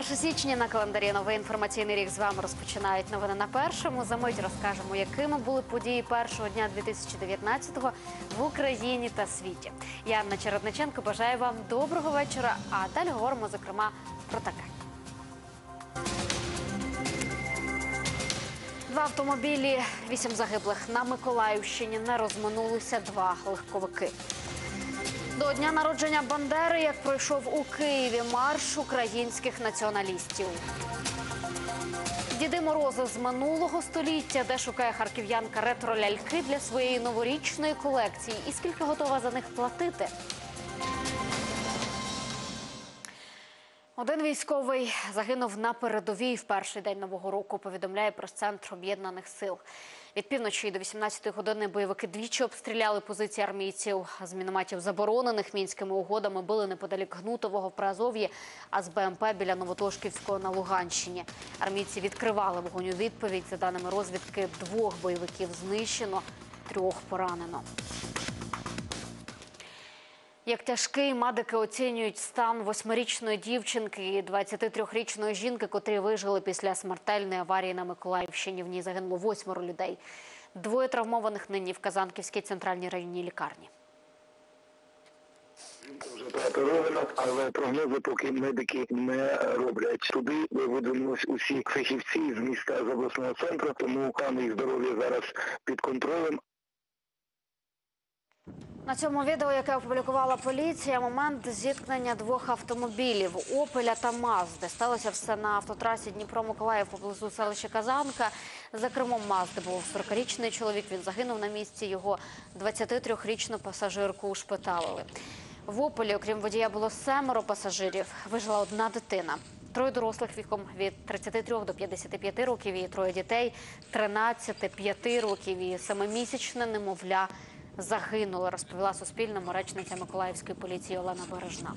1 січня на календарі новий інформаційний рік з вами розпочинають новини на першому. За мить розкажемо, якими були події першого дня 2019-го в Україні та світі. Я, Анна Чередниченко, бажаю вам доброго вечора, а далі говоримо, зокрема, про таке. 2 автомобілі, 8 загиблих. На Миколаївщині не розминулися 2 легковики. До дня народження Бандери, як пройшов у Києві марш українських націоналістів. Діди Морози з минулого століття, де шукає харків'янка ретро-ляльки для своєї новорічної колекції і скільки готова за них платити. Один військовий загинув на передовій в перший день Нового року, повідомляє прес-центр Об'єднаних сил. Від півночі до 18-ї години бойовики двічі обстріляли позиції армійців. З мінометів, заборонених Мінськими угодами, били неподалік Гнутового в Приазов'ї, а з БМП біля Новотошківського на Луганщині. Армійці відкривали вогонь у відповідь. За даними розвідки, 2 бойовиків знищено, 3 поранено. Як тяжкий, медики оцінюють стан 8-річної дівчинки і 23-річної жінки, котрі вижили після смертельної аварії на Миколаївщині. В ній загинуло 8 людей. 2 травмованих нині в Казанківській центральній районній лікарні. Вже прооперовано, але прогнози поки медики не роблять. Туди видвинулись усі фахівці з міста, з обласного центру, тому стан їх здоров'я зараз під контролем. На цьому відео, яке опублікувала поліція, момент зіткнення 2 автомобілів – «Опеля» та «Мазди». Сталося все на автотрасі Дніпро-Миколаїв поблизу селища Казанка. За кермом «Мазди» був 40-річний чоловік. Він загинув на місці. Його 23-річну пасажирку ушпиталили. В «Опелі», окрім водія, було 7 пасажирів. Вижила 1 дитина. 3 дорослих віком від 33 до 55 років і 3 дітей – 13, 5 років і 7-місячне немовля загинули, розповіла Суспільному речниця Миколаївської поліції Олена Бережна.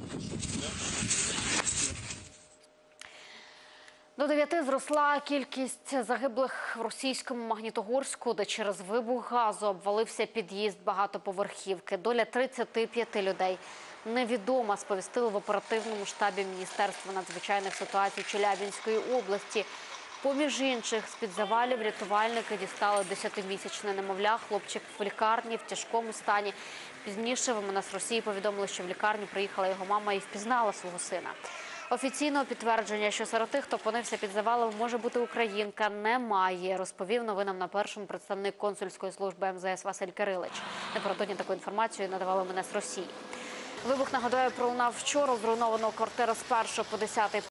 До 9 зросла кількість загиблих в російському Магнітогорську, де через вибух газу обвалився під'їзд багатоповерхівки. Доля 35 людей невідома, сповістили в оперативному штабі Міністерства надзвичайних ситуацій Челябинської області. Поміж інших, з-під завалів рятувальники дістали 10-місячне немовля. Хлопчик в лікарні в тяжкому стані. Пізніше в МНС Росії повідомили, що в лікарню приїхала його мама і впізнала свого сина. Офіційного підтвердження, що серед тих, хто опинився під завалом, може бути українка, немає, розповів новинам на першому представник консульської служби МЗС Василь Кирилич. Напередодні таку інформацію надавали МНС Росії. Вибух, нагадаю, пролунав вчора. Зруйновано квартиру з 1 по 10